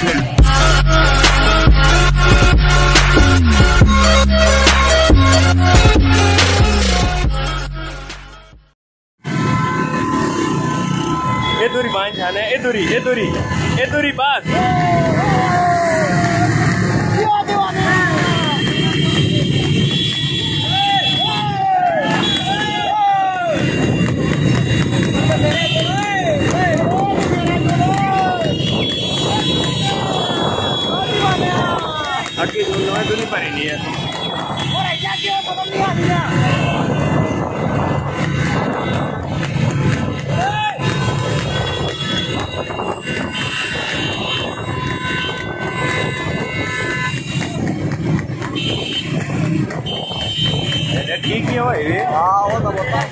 दूरी बांध जाना है, दूरी बस। आगे दूरी पर नहीं है। ठीक ही हो ये। हाँ वो तो बता।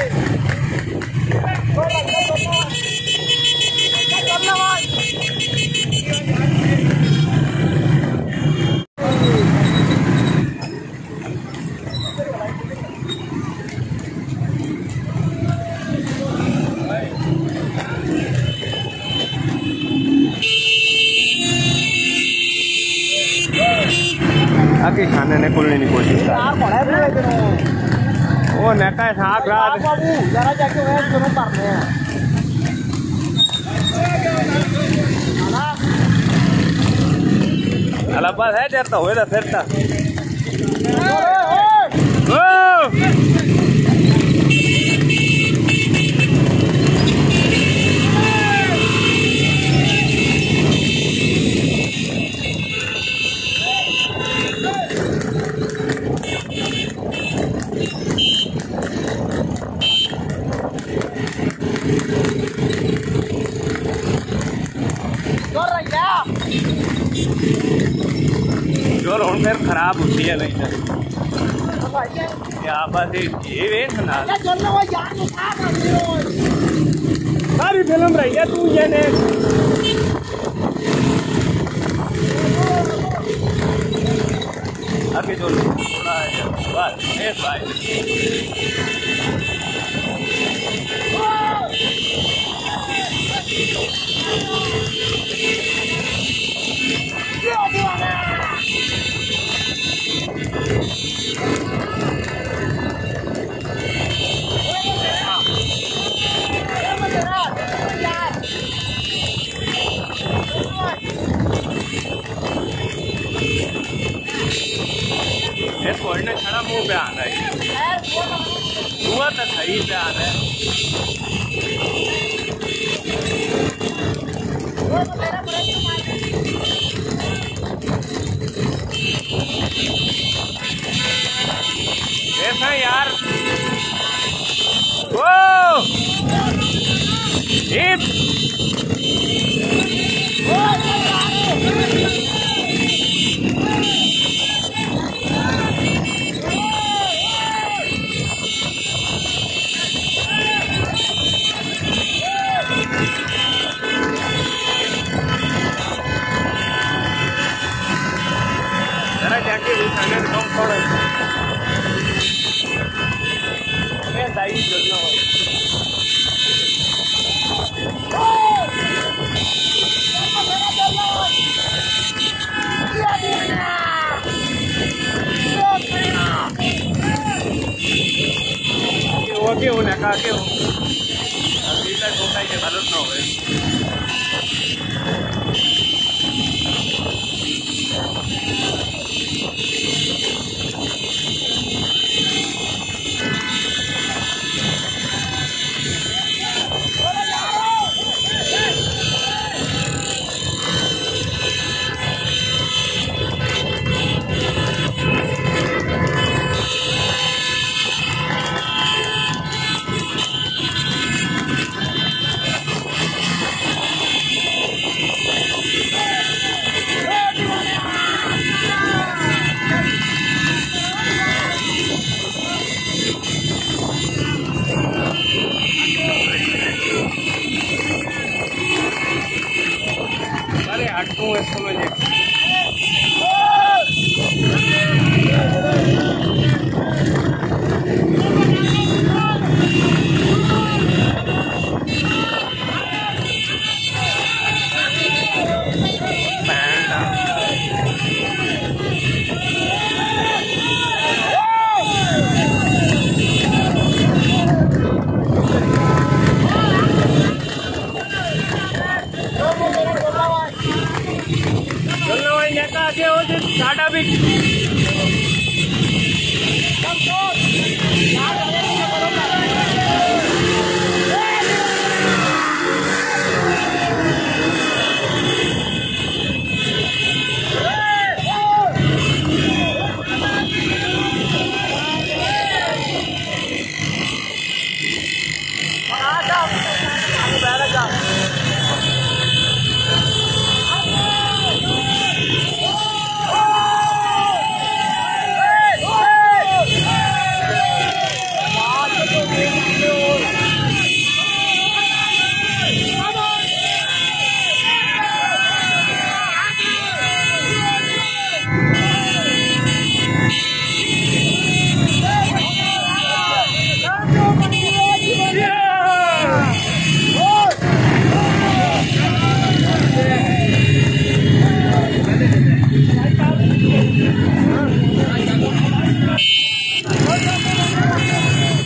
आगे खाने ने खुलने की कोशिश कर वो नेका साथ रात जरा जाके वे दोनों करने हैं अलाहाबाद है देर तो होएगा फिर ता जोर उन फिर खराब होती है नहीं क्या बात है ये वे सुना सारी फिल्म रही है तू ये ने आगे जो थोड़ा है बस एक कोयने खड़ा मुंह पे आना है हुआ तो सही पे आना है ऐसा यार वो जाके खाने कम पड़े मैं दाई जलना हो ओके हो ना के हो अभी तक होता है गलत ना हो हटको इसको मैं एक आगे हो जो साडा भी